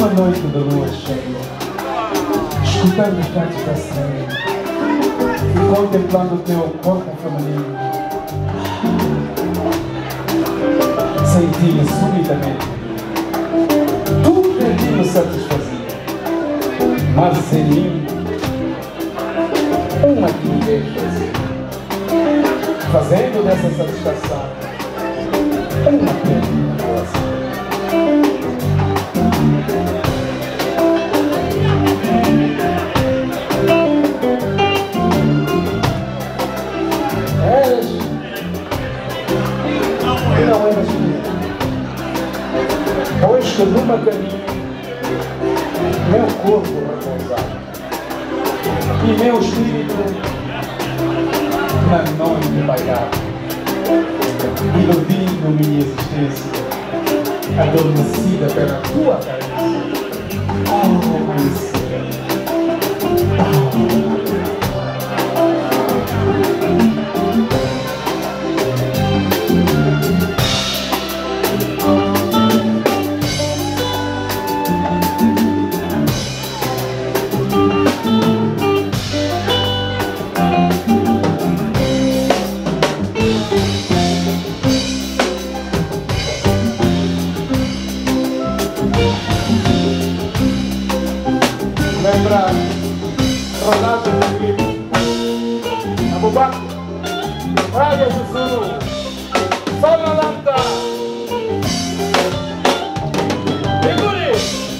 Numa noite de lua cheia, escutando os cantos da sereia e contemplando o teu corpo feminino, senti-me subitamente. Tudo em ti me satisfazia, mas em mim uma timidez vazia, fazendo dessa satisfação uma pena vazia. Não eras minha, pois que numa caminho meu corpo repousava e meu espírito na noite bailava, iludindo minha existência, adormecida pela tua carícia. Oh, isso. Lembra Ronaldo Felipe, Abubak, Praia do Sul, Sol na Lata, Iguri.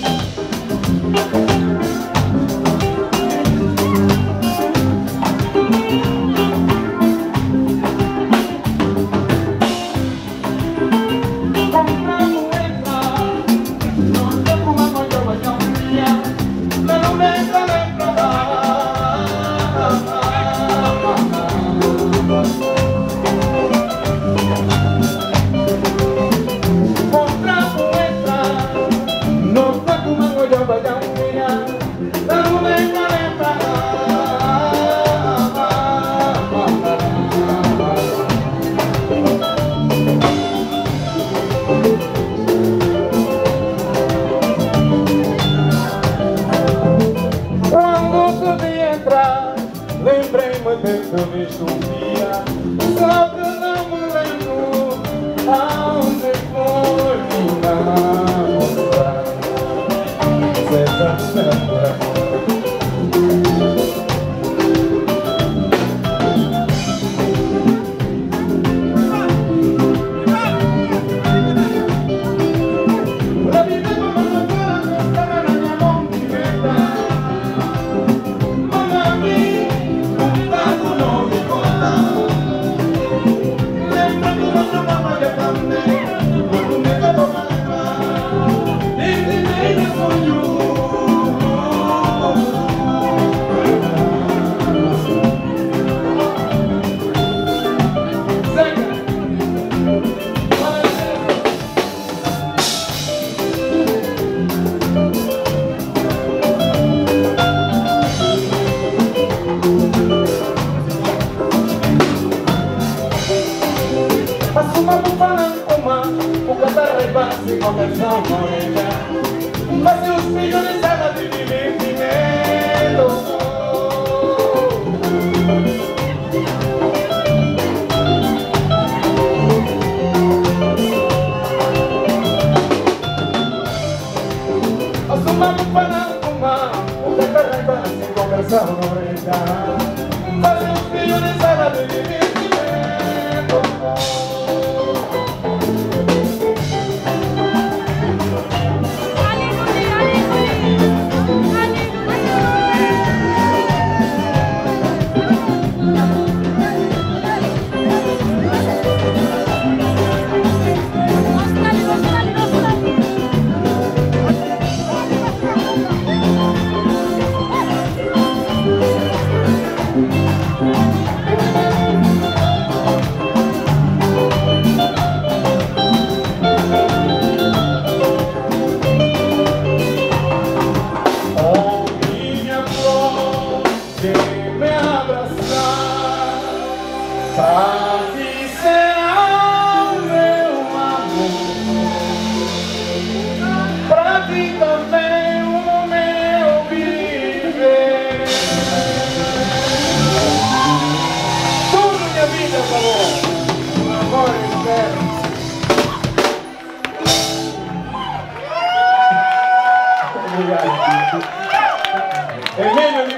Lembrei-me de ter visto um dia, só que não me lembro aonde foi namorar. Conversão com ela, mas os milhões dela de divertimento. Assumamos para uma, o que te reba sem conversão com ela, mas os milhões dela de divertimento.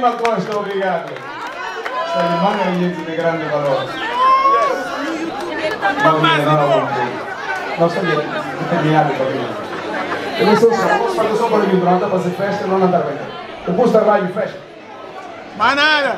Lima Costa, obrigado. Esta irmã é gente de grande valor. Não sei, não tem nada para mim. Eu não sei se vamos fazer só para mim durante a fazer festa, não andar bem. Eu vou estar lá em festa. Manara!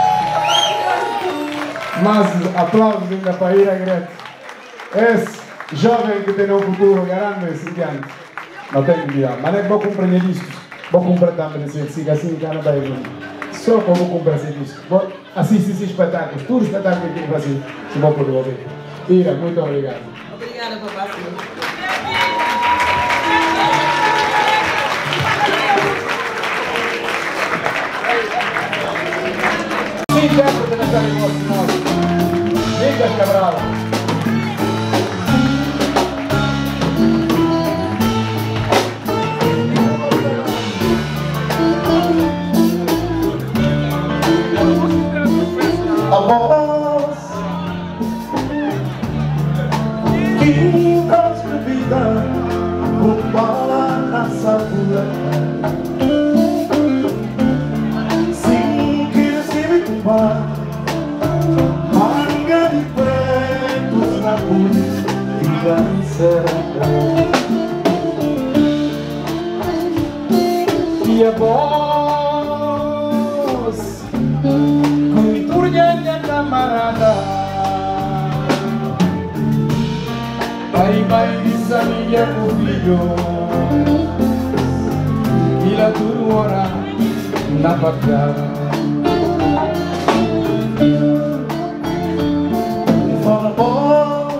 Mas aplausos ainda para ir a grande. Esse jovem que tem um futuro grande, seguinte, não tem que virar. Mas é bom compreender isso. Vou comprar também esse assim, que não vai vir. Só como comprar esse disco. Assiste esse espetáculo, tudo espetáculo que tem que fazer, se vou poder ouvir. Ira, muito obrigado. Obrigada, papá. Sim, certo, deve estar em nosso. Liga, Cabral. A voz que nossa vida compara na saúde, sim que se me compara, manga de pretos na cruz e dança. E a voz minha camarada, vai família com filho, e lá tudo ora na batalha. Fala voz,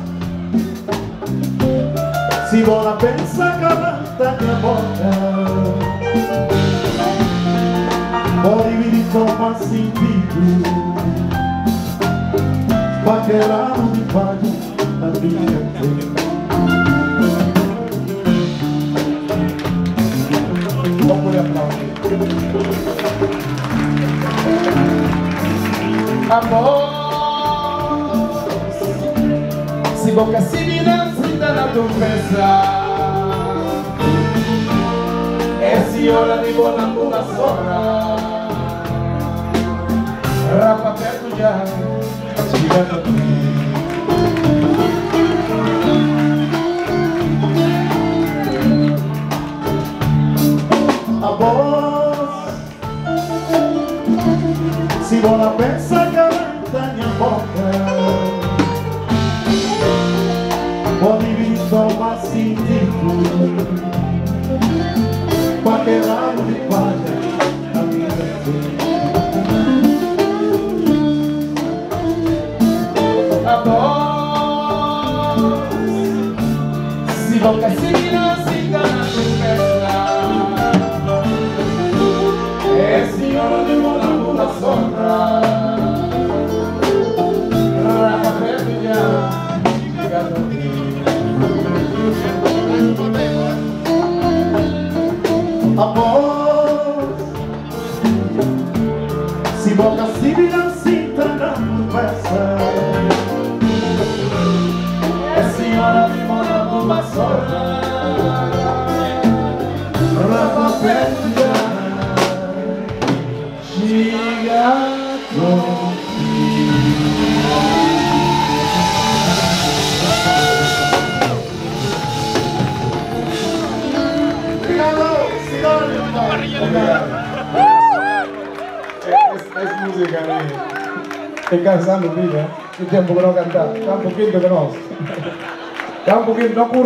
se buona pensa canta minha boca. Poi mi ritrova sentito, pagheranno di pago la mia te. Dopo gli applausi. Amor, si bocca si dinanzi dalla confessa. E si ora di buona una sola. Rapa perto già, sfidando te. A voz, si buona pensa canta mia bocca. Ho divinto ma sentito, qualche ramo di pace la mia te. A voz, si bocca si dinanzi dalla confessa. E signora di buona luna sopra, rapa per via, spiegato A voz, si bocca si dinanzi dalla confessa. E signora di buona luna sopra, rapa per via, spiegato. Es música de cansando vida, el tiempo que no cantar, está un poquito que no, está un poquito, no ocurre.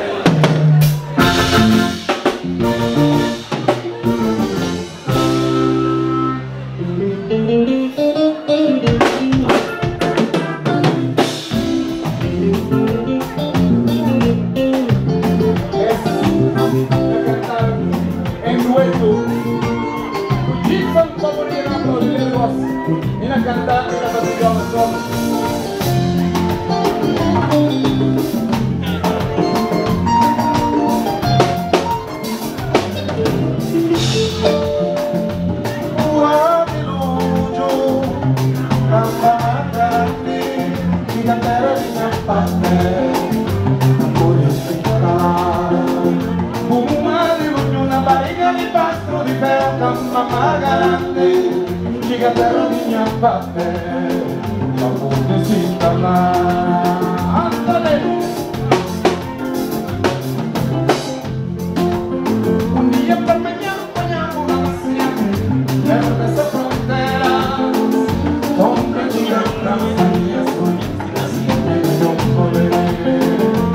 Mina cantare la passione mamma grande, cigatero di mia parte, ma pure si sta là, andale. Un día per bañamos una vacía, en esa frontera, donde gira Francia, así me dio poder.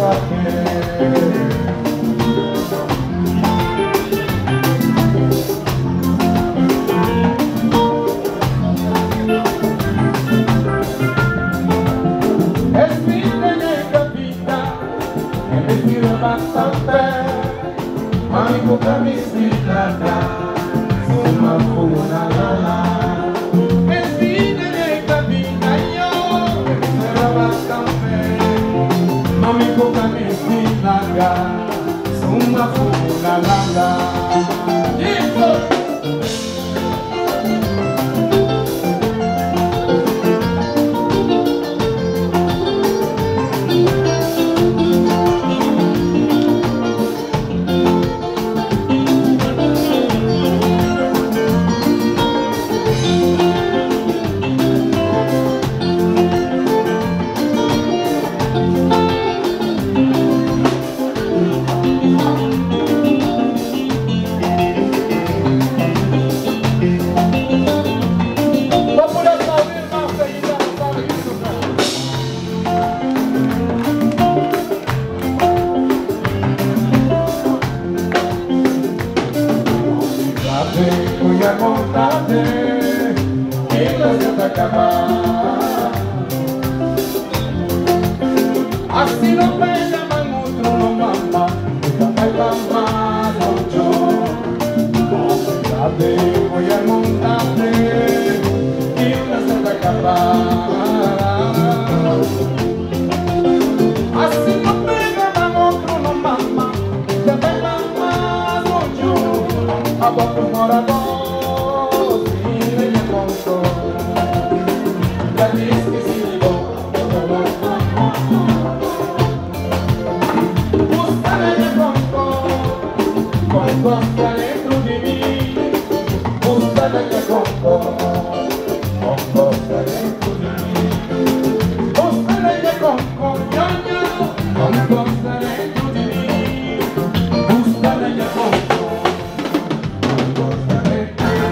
Amigo da bicicleta, uma funa lala. Esvina de cabina yo, era bastante. Amigo da bicicleta, uma funa lala. Voy a contarte que la vida acaba. Así no me llaman otro, no mamá, esta baila más mucho. Voy a contarte que la vida acaba. Así no me llaman otro, no mamá, esta baila más mucho. A tu morador. Conco dentro de mí, búscala que conco dentro de mí, búscala que conco, ñoño, conco dentro de mí, búscala que conco dentro de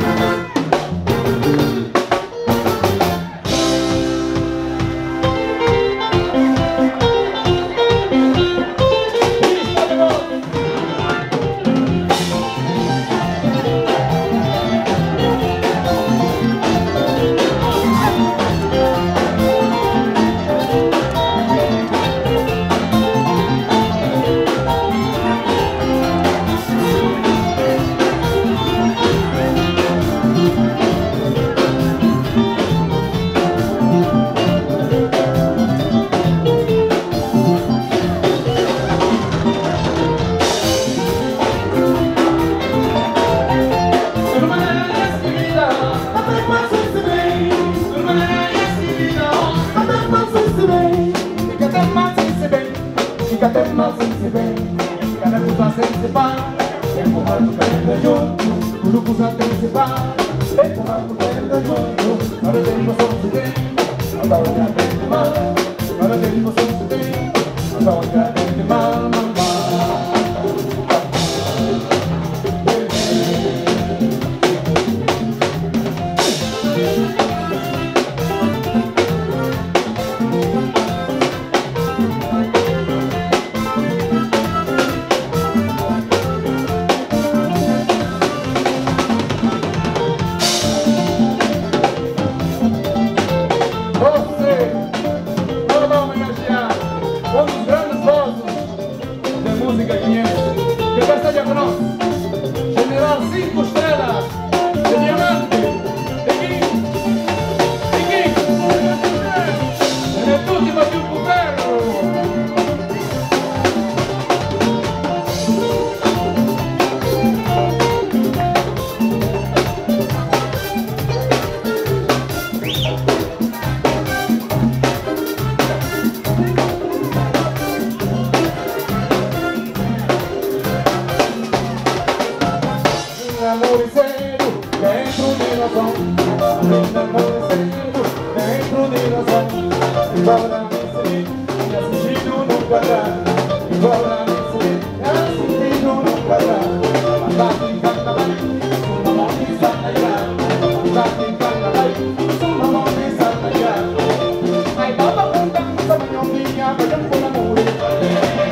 Ay,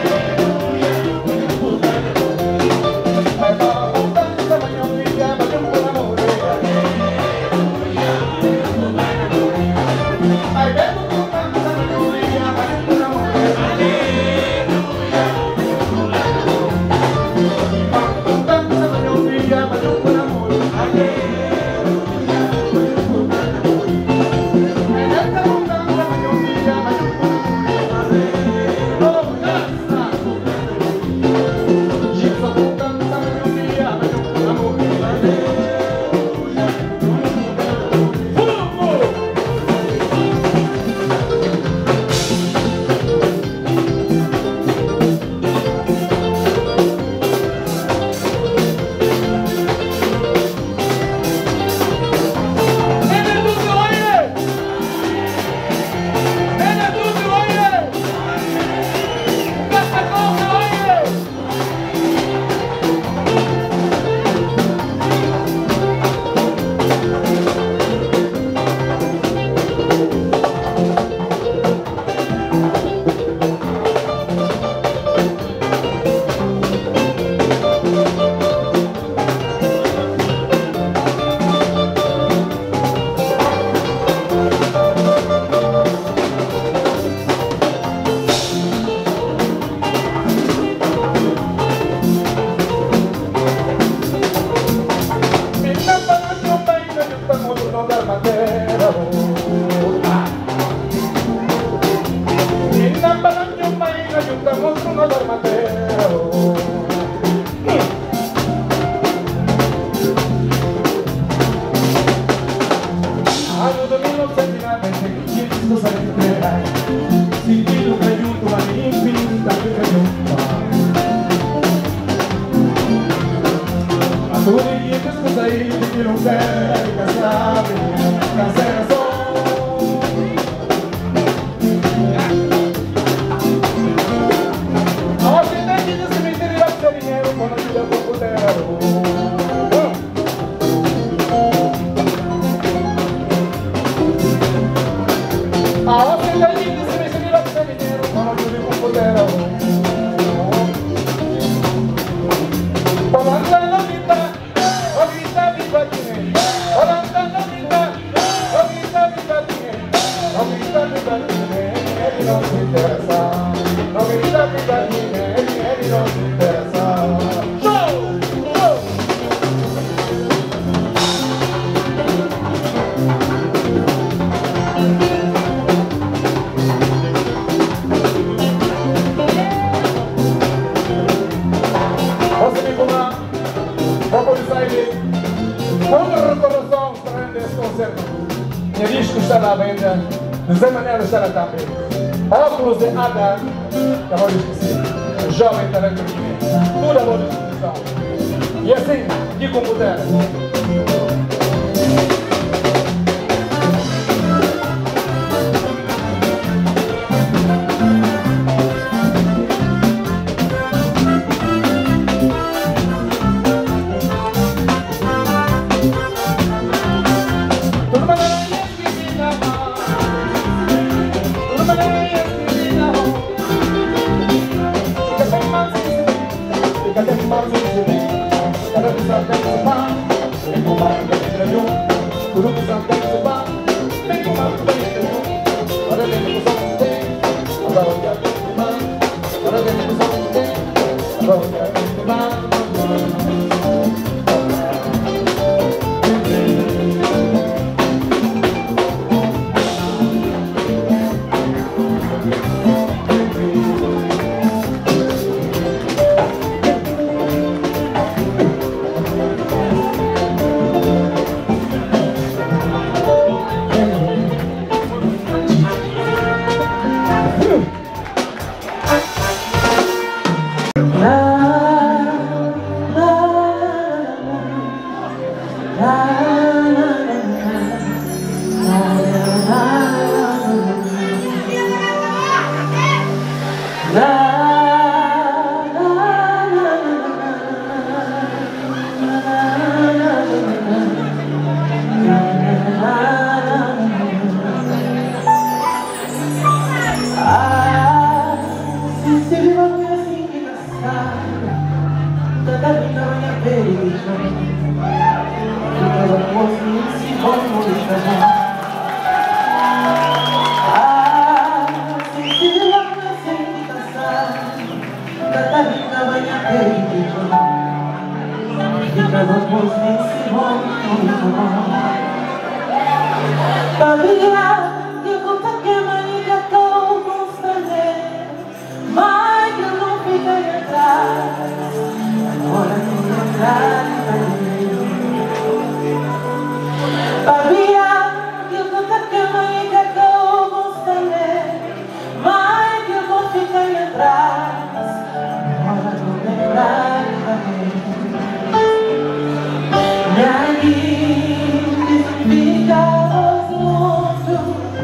monstro no Mateo. Anno 1993, sentito che aiuto ma mi infinita che aiuta. A tu niente scusa che non sei casato, casera solo. Oggi invece di si mettere la dinero con la vita del potere. Ahora se la gente se me salió la dinero cuando yo digo poder. Holanda no grita, no grita mi patine. Holanda no grita, no grita mi patine. No grita mi patine, él no se interesa. No grita mi patine, él no se interesa. Show, show. Minha disco está na venda, de Zé Manela está na também. Óculos de Ada, já vou esquecer. Jovem talento guinense, tudo à boa disposição. E assim, de como puder. Fica os mundos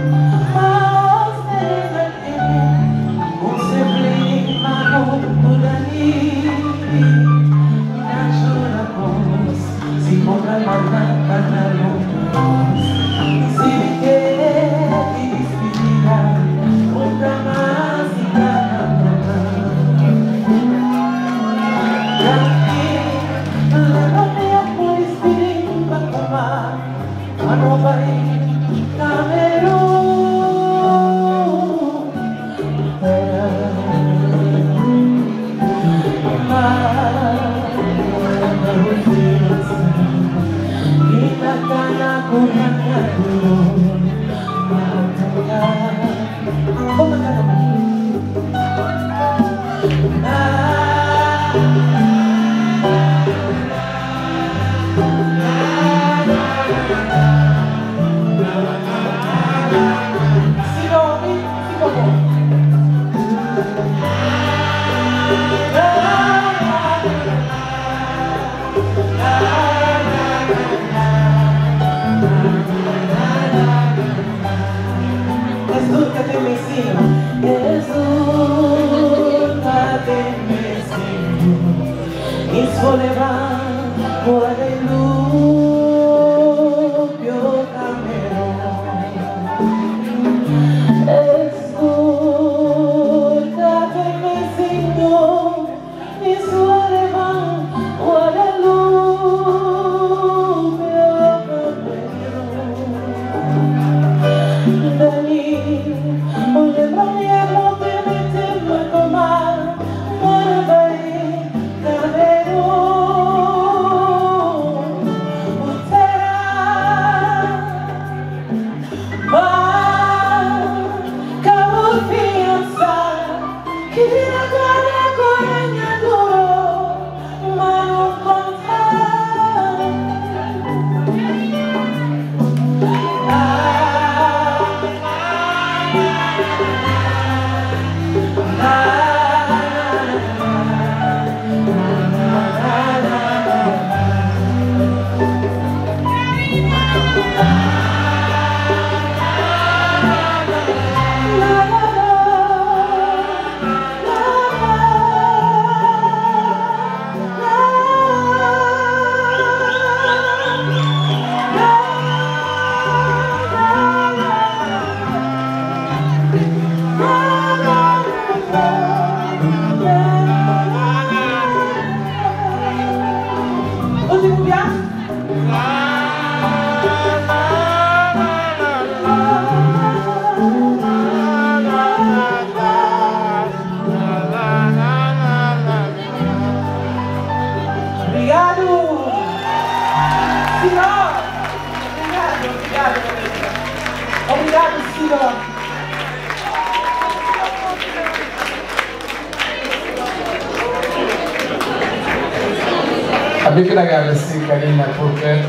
Abbi che ragazzi carina perché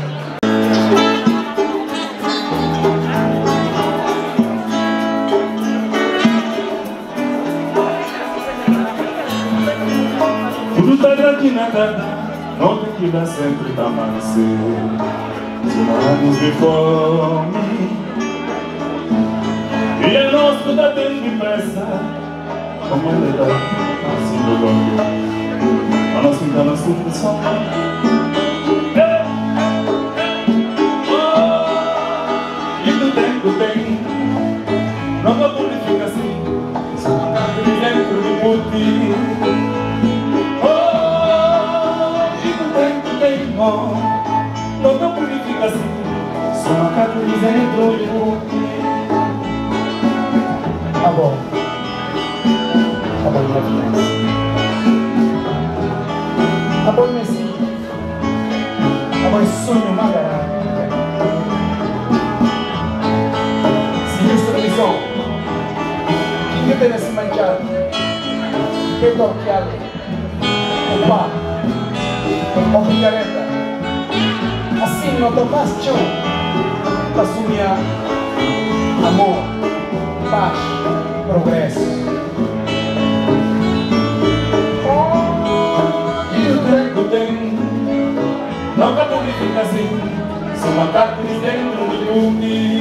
tudo tá aqui na cara, não tem que dar sempre da amanhecer. Anos de fome e é nosso da tempo de pressa. Como ele está assim do longe. A nossa engana sempre só e do tempo tem nova purifica assim dentro de puti. E do tempo tem nova purifica assim só uma carta dentro de puti. tá bom minha tá bom Messi tá bom sonho magara sinistro visão que tem esse manchado que toquiale o pá o picareta assim não tomas chão para sumir amor, paz, progresso. Nunca purifica assim, são macacos dentro de tudo.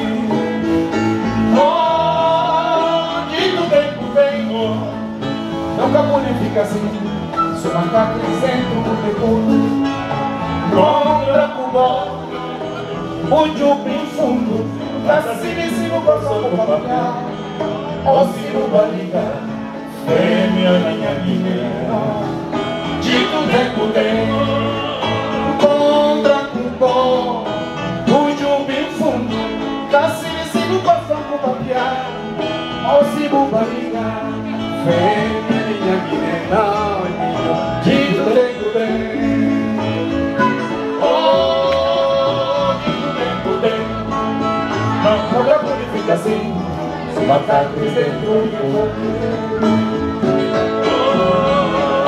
Onde do tempo venho, Nunca purifica assim, são macacos dentro de tudo. contra Cuba, O jupim fundo, da sinisino coração do familiar. O sino barriga, fêmea na minha guiné. De do tempo venho, contra Cuba. O jupim fundo, da sinisino coração do familiar. O sino barriga, fêmea minha guiné. De do tempo vem. nunca purifica assim, são macacos dentro de tudo.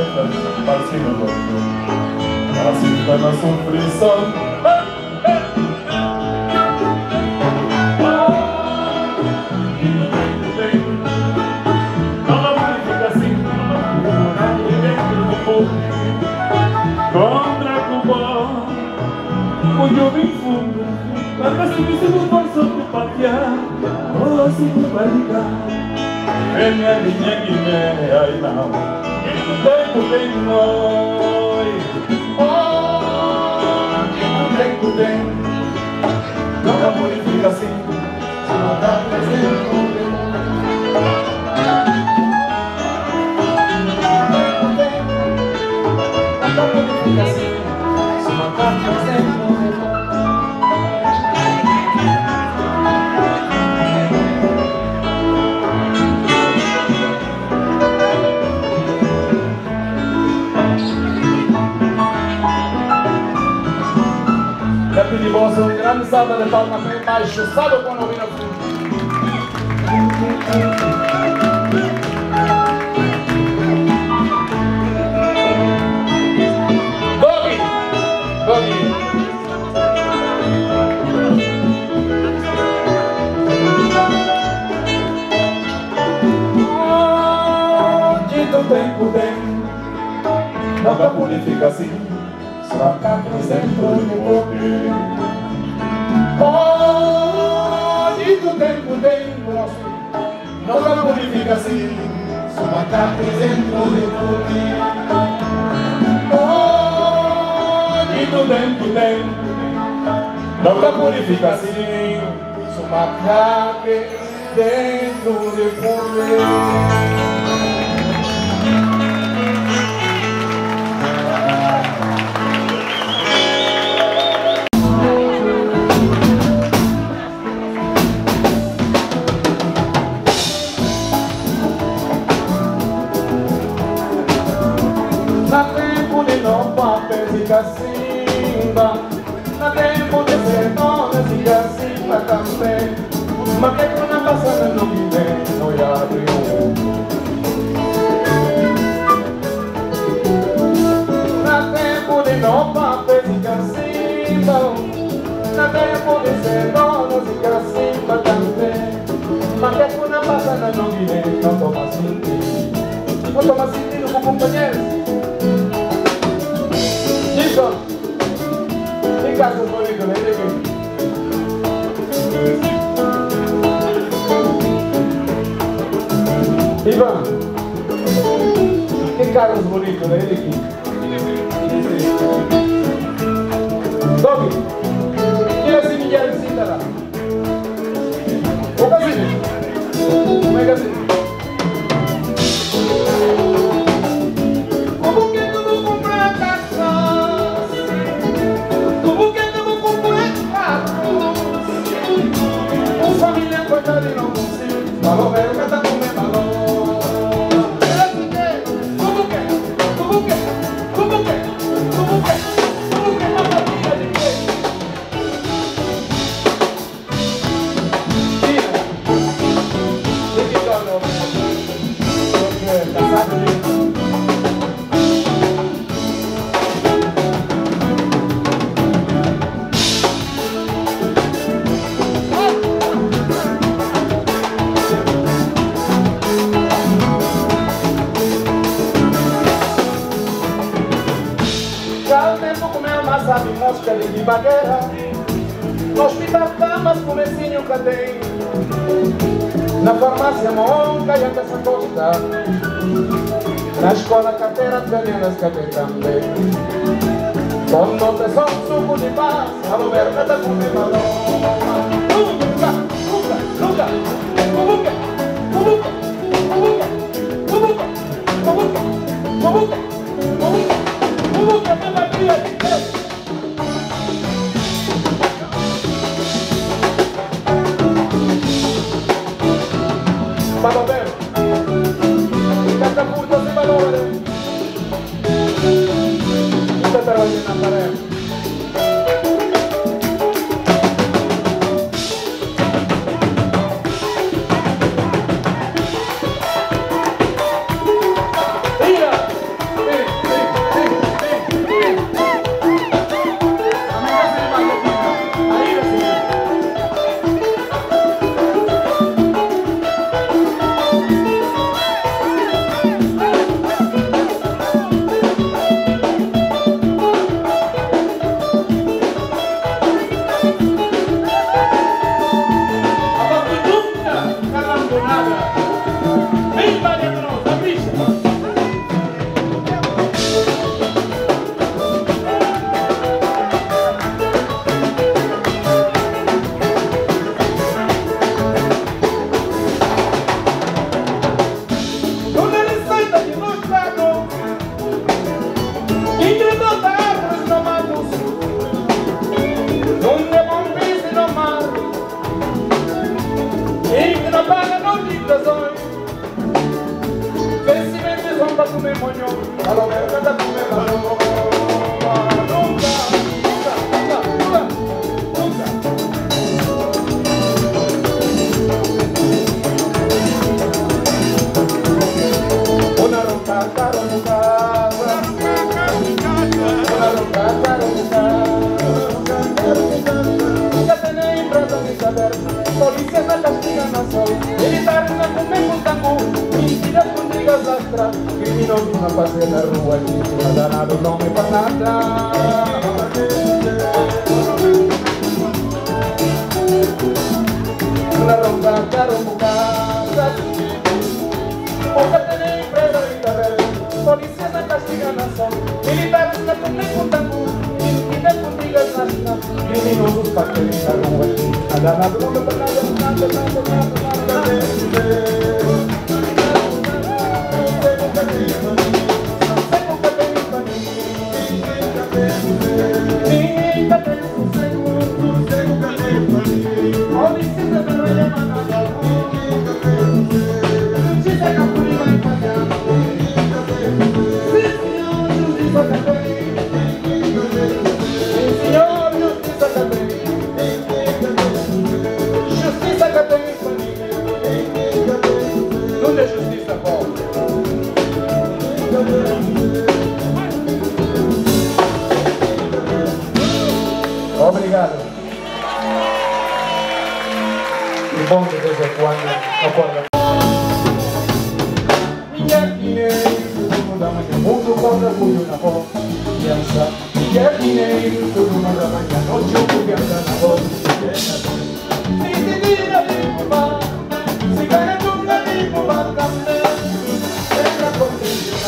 letras para cima do outro. Assim para não sofrer só. Contra Cuba, onde eu vim fundo, mas se você não for sobre patear, ou se não vai ligar, vem a linha que me aí não, e tu tem nós, oh, tu tem, não dá purifica assim, se não dá presente. Happy di boss, un grande salto alle palme per baixo, salvo quando viene a fundo. Não dá purifica assim, só cá presente no poder. Onde tu tem, não dá purifica assim, só cá presente no poder. Onde tu tem, não dá purifica assim, só cá presente no poder. Simba, na tempo de ser nona siga Simba também, mas que quando passa no viver não abre na tempo de nova siga Simba, na tempo de ser nona siga Simba também, mas que quando passa no viver não toma sentido com companheiros. ¿Qué caso es bonito? Iván, ¿qué carro es bonito? Toki, ¿quieres semillar el cítara? ¿O casi? ¿Me casi? Vamos ver que está con mi balón. ¿Cómo que? Sabe mosca de bagueira, no hospital camas com mesinho que tem, na farmácia monca e até essa costa, na escola carteira velhas que tem também, com nota só suco de paz, a luberta da come maloma. Nunca, vamos ver, catapulta de valores, esta trabaja en la pared. Mira, minha nojita zoi. Vê se vende zomba tu me moño, a lo verga da tu me balón. Una roncata, ya tenéis presa de saber, policías la castigan a sol, militares la comen con tango, mentiras contigo lastra, criminosos una pase en la rua, y ciudadanos no me pasa nada. Una roncata, porque tenéis presa de saber, policías la castigan a sol, militares la comen con tango, mentiras contigo lastra, criminosos parte de la rua, ciudadanos no me pasa nada. Obrigado. E bom de vez em quando acorda. Minha dinheiro, todo mundo amanhã, mundo contra muito na boca. Minha dinheiro, todo mundo amanhã, noite eu fui andar na boca. Se te vira de fumar, se ganha nunca de fumar também. É na contente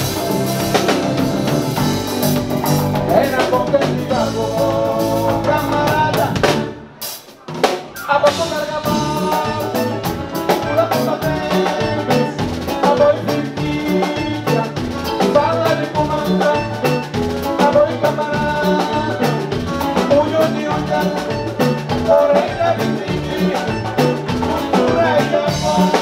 da boca, camarada. A boca larga pula por vez, a voz fica, fala de comandante, a voz camarada, punho de onda, orelha de tigre, cultura e amor.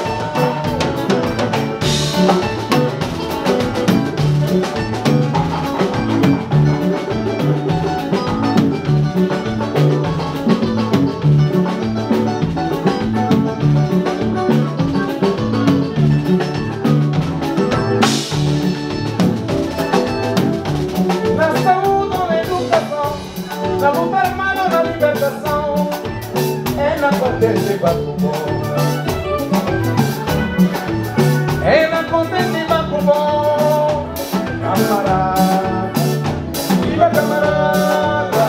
De Bacubó, en la Conde de Bacubó, camarada, viva camarada,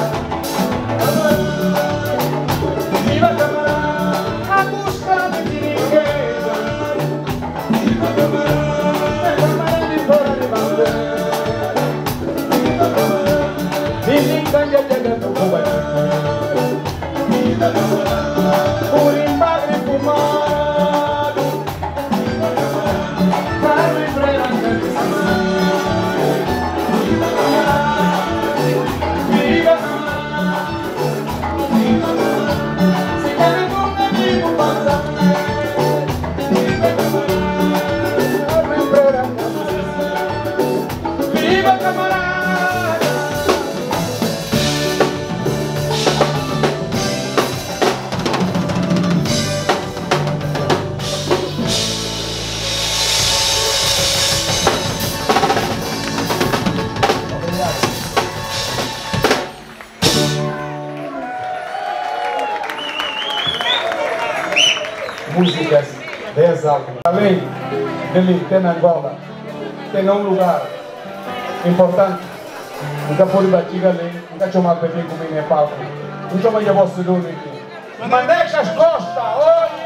viva camarada, a busca de riqueza, viva camarada de fora de bandeira, viva camarada, vive canha chegando com a viva camarada. Por empadre fumado, para me frear viva se quer com amigo passa viva camarada. Músicas de exalto. Além dele, tem Angola, tem um lugar importante. Nunca pode bater ali, nunca chamar para vir comigo em palco. Não chama de vosso dono aqui. Maneca as costas, olhe!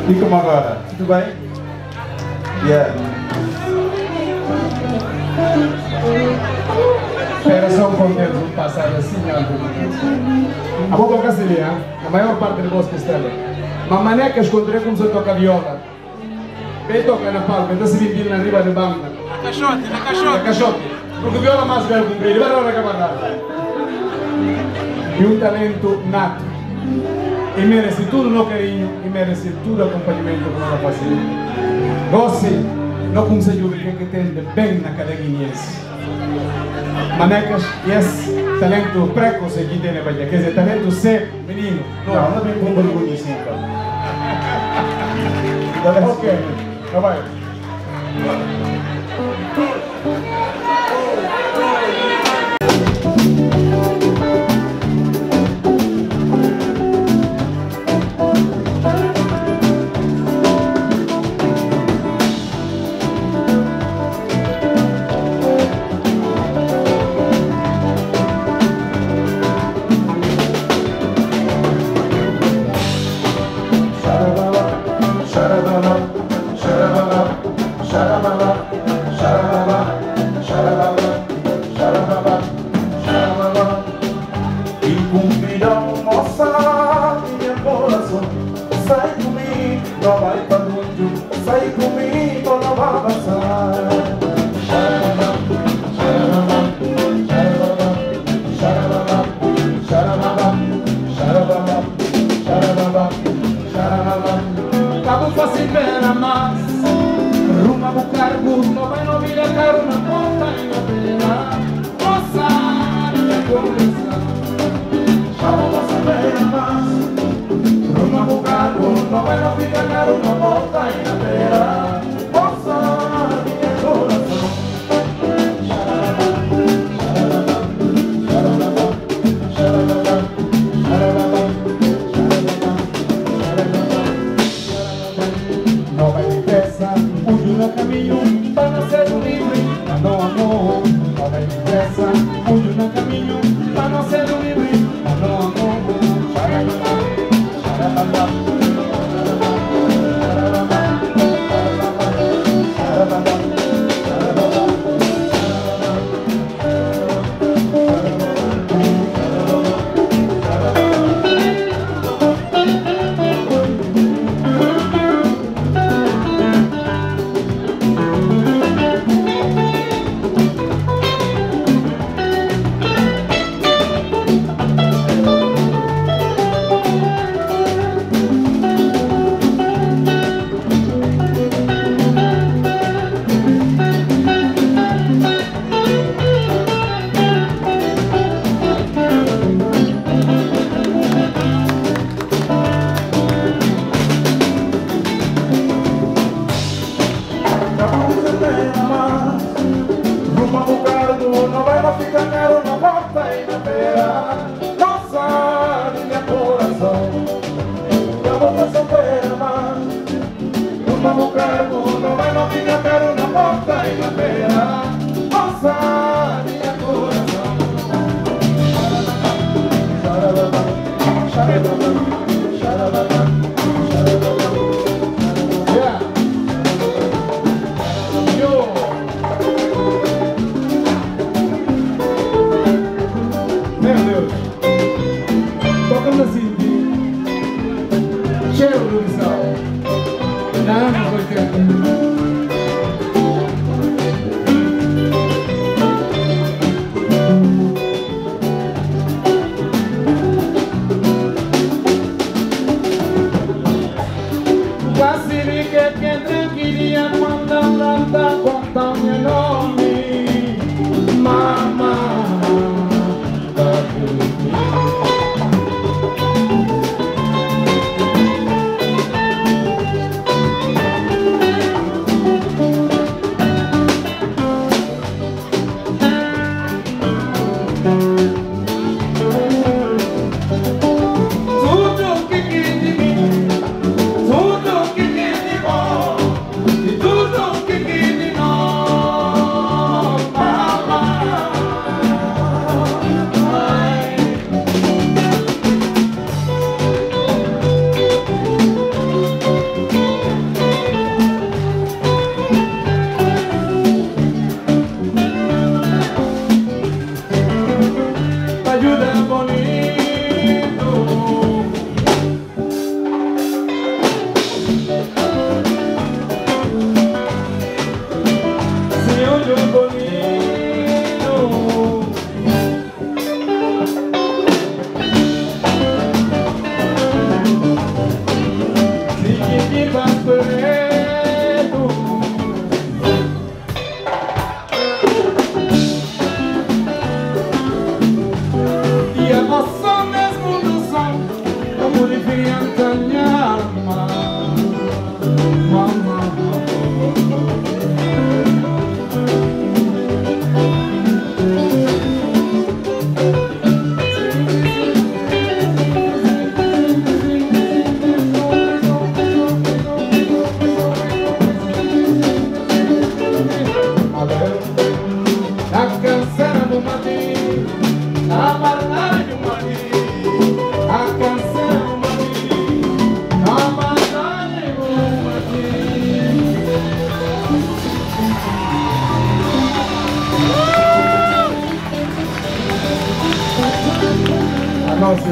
E como agora? Tudo bem? Yeah. Era só um contexto de passar assim antes. A boca seria, a maior parte do vosso castelo. Mas mané que encontrei como se toca viola. Quem toca na palma, está se vindo na riba da banda. Na caixote, na caixote. Na caixote. Porque viola mais velho cumprir, ele vai lá acabar. E um talento nato. E merece tudo no carinho, e merece tudo o acompanhamento que nós fazemos. Você não conseguiu ver que tem de bem na cadaguinhense. Manecas, esse talento precoce que tem na Bahia, quer dizer, talento seco, menino. Não vem com vergonha assim, cara. Ok, então vai. Tudo que quer de bom e tudo que quer de nós.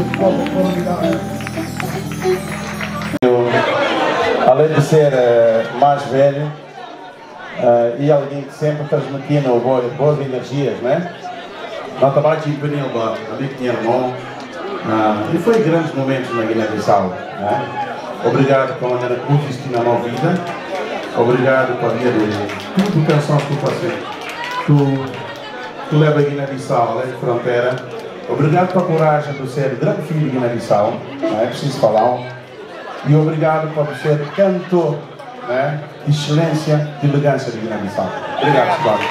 Além de ser mais velho e alguém que sempre transmitia boas energias, né? Nós trabalhamos em Penilba, ali que tinha irmão, e foi grandes momentos na Guiné-Bissau, né? Obrigado pela maneira que tu viste na nossa vida, obrigado por dia de tudo que canções que tu fazes. Tu leva a Guiné-Bissau além da fronteira. Obrigado pela coragem de ser grande filho de Guiné-Bissau, não é preciso falar. E obrigado por ser cantor, né, de excelência, de elegância de Guiné-Bissau. Obrigado, Silvano.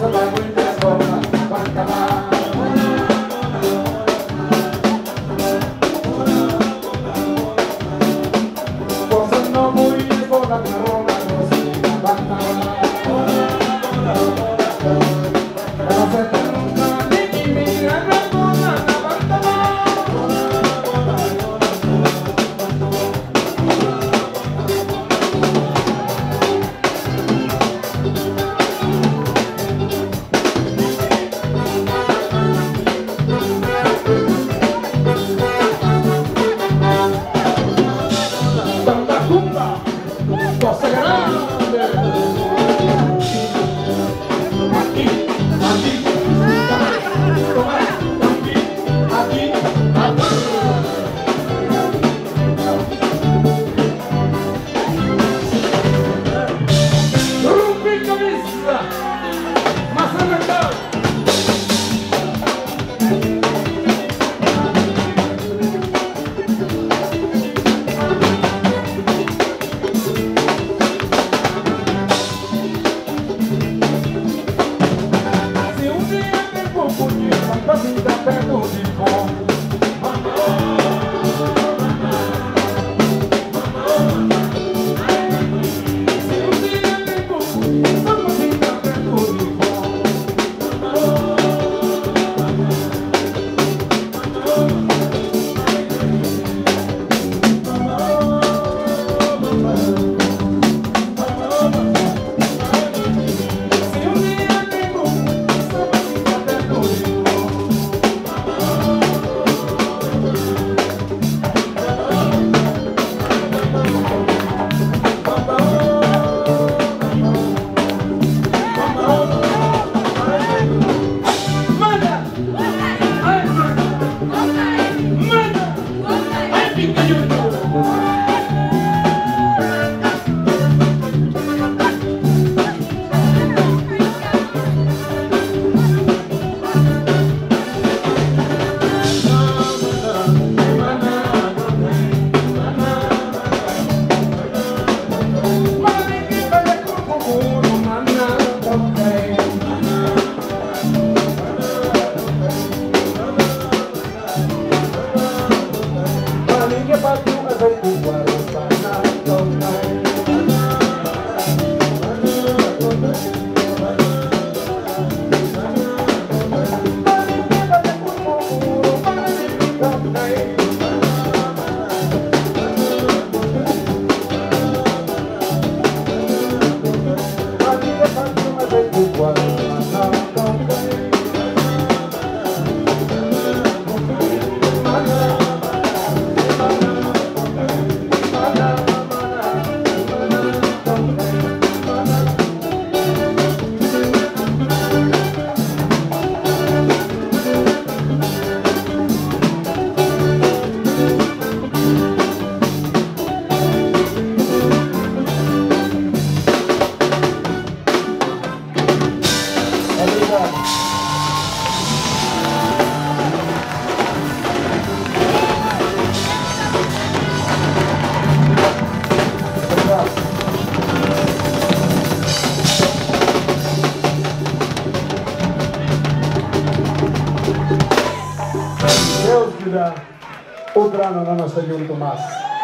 Outro ano na nossa junto mais.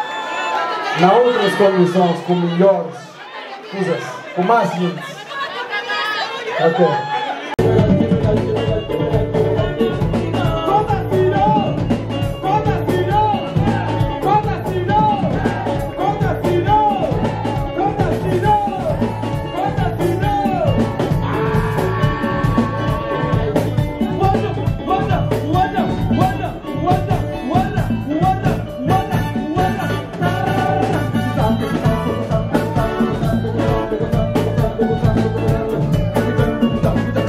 Na outras condições, com melhores coisas, com mais gente. Ok. Stop.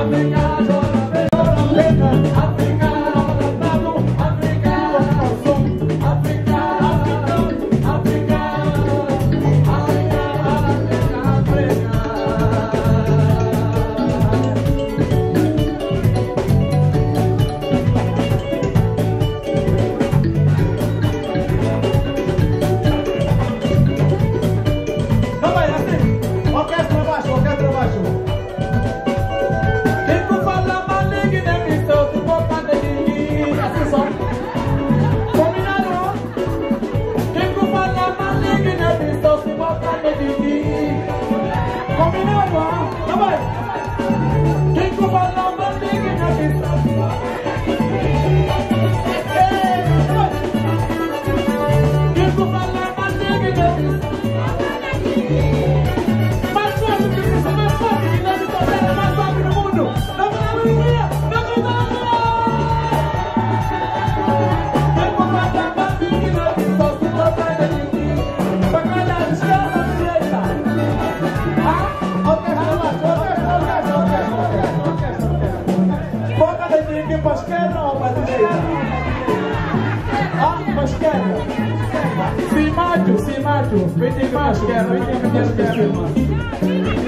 Si macho, vete macho, vete macho.